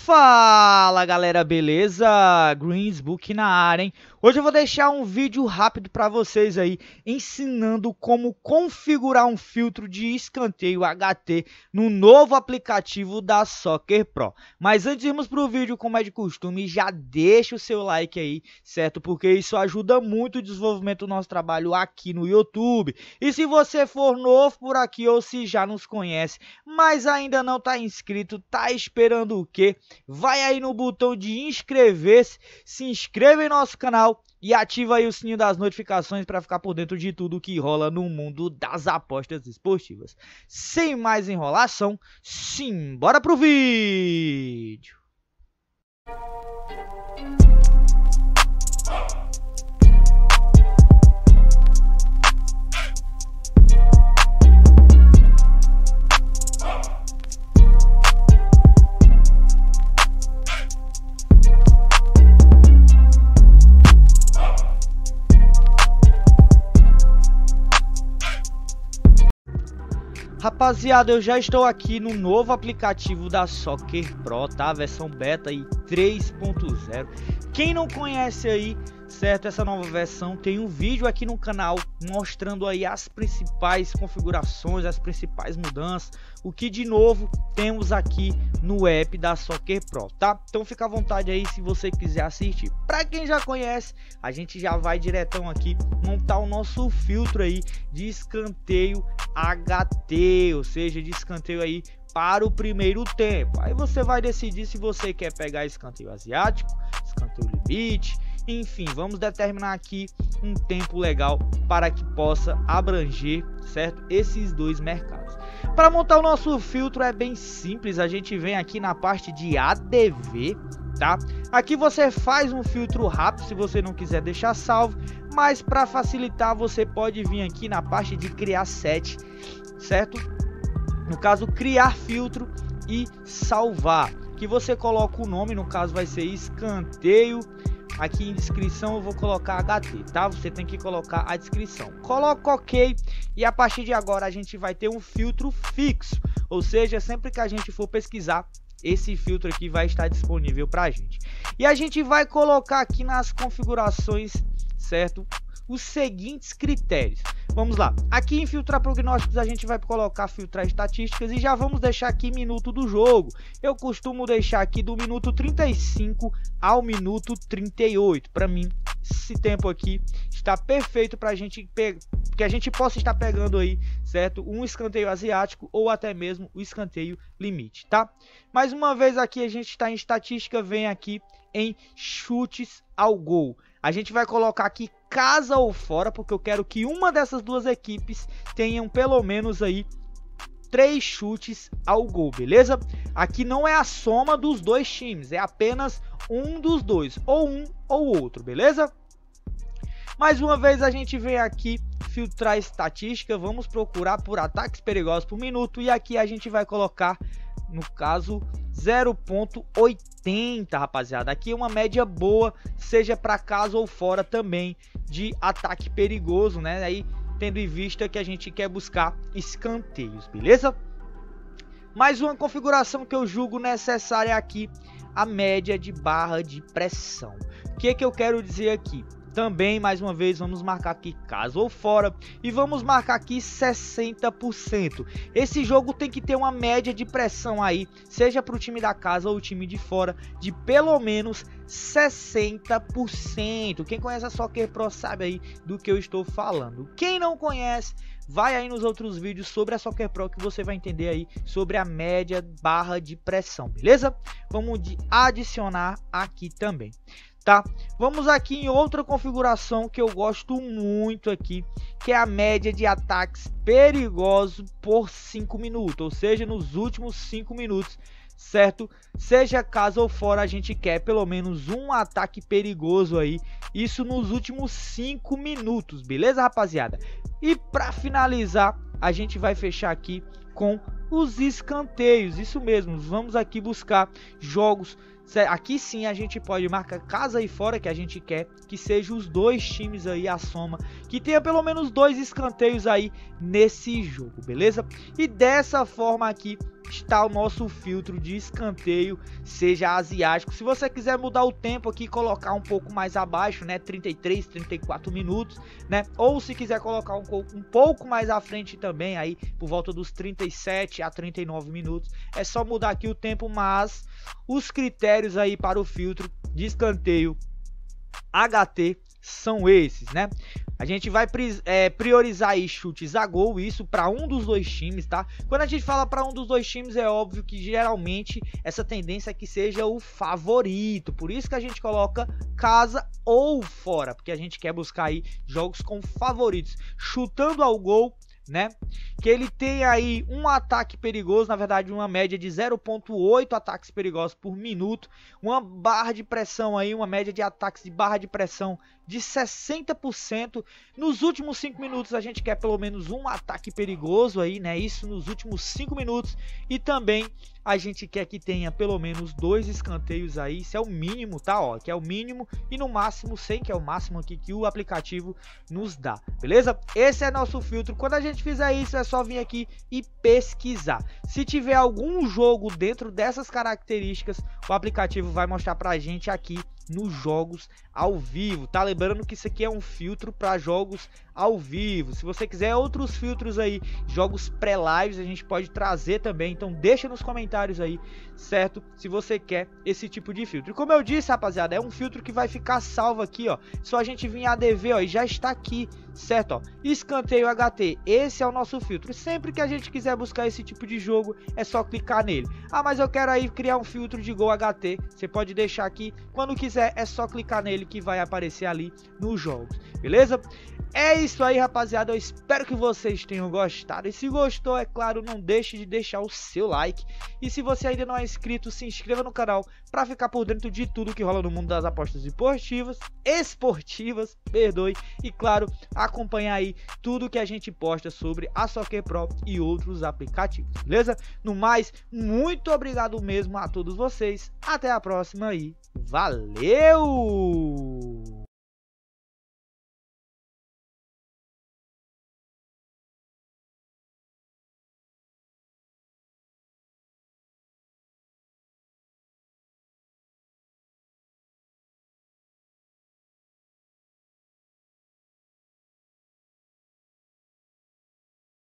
Fala galera, beleza? Greensbook na área, hein? Hoje eu vou deixar um vídeo rápido para vocês aí, ensinando como configurar um filtro de escanteio HT no novo aplicativo da Soccer Pro. Mas antes de irmos pro vídeo, como é de costume, já deixa o seu like aí, certo? Porque isso ajuda muito o desenvolvimento do nosso trabalho aqui no YouTube. E se você for novo por aqui ou se já nos conhece, mas ainda não tá inscrito, tá esperando o quê? Vai aí no botão de inscrever-se, se inscreva em nosso canal e ativa aí o sininho das notificações para ficar por dentro de tudo que rola no mundo das apostas esportivas. Sem mais enrolação, simbora pro vídeo! Rapaziada, eu já estou aqui no novo aplicativo da Soccer Pro, tá? Versão beta aí 3.0. Quem não conhece aí, certo, essa nova versão, tem um vídeo aqui no canal mostrando aí as principais configurações, as principais mudanças, o que de novo temos aqui no app da Soccer Pro, tá? Então fica à vontade aí se você quiser assistir. Para quem já conhece, a gente já vai diretão aqui montar o nosso filtro aí de escanteio HT, ou seja, de escanteio aí para o primeiro tempo. Aí você vai decidir se você quer pegar escanteio asiático, escanteio limite, enfim, vamos determinar aqui um tempo legal para que possa abranger, certo, esses dois mercados. Para montar o nosso filtro é bem simples, a gente vem aqui na parte de ADV, tá? Aqui você faz um filtro rápido se você não quiser deixar salvo, mas para facilitar você pode vir aqui na parte de criar set, certo? No caso, criar filtro e salvar, que você coloca o nome, no caso vai ser escanteio. Aqui em descrição eu vou colocar HT, tá? Você tem que colocar a descrição. Coloca OK e a partir de agora a gente vai ter um filtro fixo. Ou seja, sempre que a gente for pesquisar, esse filtro aqui vai estar disponível pra gente. E a gente vai colocar aqui nas configurações, certo, os seguintes critérios. Vamos lá, aqui em filtrar prognósticos a gente vai colocar filtrar estatísticas e já vamos deixar aqui minuto do jogo. Eu costumo deixar aqui do minuto 35 ao minuto 38. Para mim, esse tempo aqui está perfeito para que a gente possa estar pegando aí, certo, um escanteio asiático ou até mesmo o escanteio limite, tá? Mais uma vez aqui a gente está em estatística, vem aqui em chutes ao gol. A gente vai colocar aqui casa ou fora, porque eu quero que uma dessas duas equipes tenham pelo menos aí 3 chutes ao gol, beleza? Aqui não é a soma dos dois times, é apenas um dos dois, ou um ou outro, beleza? Mais uma vez a gente vem aqui filtrar estatística, vamos procurar por ataques perigosos por minuto e aqui a gente vai colocar, no caso, 0.80, rapaziada. Aqui é uma média boa, seja para casa ou fora também de ataque perigoso, né? Aí tendo em vista que a gente quer buscar escanteios, beleza? Mais uma configuração que eu julgo necessária aqui, a média de barra de pressão. O que eu quero dizer aqui? Também, mais uma vez, vamos marcar aqui casa ou fora e vamos marcar aqui 60%. Esse jogo tem que ter uma média de pressão aí, seja para o time da casa ou o time de fora, de pelo menos 60%. Quem conhece a Soccer Pro sabe aí do que eu estou falando. Quem não conhece, vai aí nos outros vídeos sobre a Soccer Pro que você vai entender aí sobre a média barra de pressão, beleza? Vamos adicionar aqui também. Tá? Vamos aqui em outra configuração que eu gosto muito aqui, que é a média de ataques perigosos por 5 minutos, ou seja, nos últimos 5 minutos, certo? Seja casa ou fora, a gente quer pelo menos um ataque perigoso aí, isso nos últimos 5 minutos, beleza, rapaziada? E para finalizar, a gente vai fechar aqui com os escanteios, isso mesmo, vamos aqui buscar jogos. Aqui sim a gente pode marcar casa e fora, que a gente quer que sejam os dois times aí a soma, que tenha pelo menos 2 escanteios aí nesse jogo, beleza? E dessa forma aqui está o nosso filtro de escanteio, seja asiático. Se você quiser mudar o tempo aqui, colocar um pouco mais abaixo, né, 33, 34 minutos, né, ou se quiser colocar um pouco mais à frente também, aí por volta dos 37 a 39 minutos, é só mudar aqui o tempo, mas os critérios aí para o filtro de escanteio HT são esses, né? A gente vai priorizar aí chutes a gol, isso para um dos dois times, tá? Quando a gente fala para um dos dois times, é óbvio que geralmente essa tendência é que seja o favorito. Por isso que a gente coloca casa ou fora, porque a gente quer buscar aí jogos com favoritos, chutando ao gol, né? Que ele tem aí um ataque perigoso, na verdade uma média de 0.8 ataques perigosos por minuto, uma barra de pressão aí, uma média de ataques de barra de pressão de 60%. Nos últimos 5 minutos a gente quer pelo menos um ataque perigoso aí, né? Isso nos últimos 5 minutos. E também a gente quer que tenha pelo menos 2 escanteios aí, isso é o mínimo, tá? Ó, que é o mínimo, e no máximo 100, que é o máximo aqui que o aplicativo nos dá, beleza? Esse é nosso filtro. Quando a gente fizer isso, é só vir aqui e pesquisar. Se tiver algum jogo dentro dessas características, o aplicativo vai mostrar pra gente aqui nos jogos ao vivo, tá? Lembrando que isso aqui é um filtro para jogos ao vivo. Se você quiser outros filtros aí, jogos pré-lives, a gente pode trazer também, então deixa nos comentários aí, certo? Se você quer esse tipo de filtro. E como eu disse, rapaziada, é um filtro que vai ficar salvo aqui, ó. Só a gente vir em ADV, ó, e já está aqui, certo? Ó, escanteio HT, esse é o nosso filtro. Sempre que a gente quiser buscar esse tipo de jogo, é só clicar nele. Ah, mas eu quero aí criar um filtro de gol HT, você pode deixar aqui, quando quiser é só clicar nele que vai aparecer ali nos jogos, beleza? É isso aí, rapaziada, eu espero que vocês tenham gostado, e se gostou, é claro, não deixe de deixar o seu like, e se você ainda não é inscrito, se inscreva no canal para ficar por dentro de tudo que rola no mundo das apostas esportivas, perdoe, e claro, acompanhar aí tudo que a gente posta sobre a Soccer Pro e outros aplicativos, beleza? No mais, muito obrigado mesmo a todos vocês, até a próxima e valeu!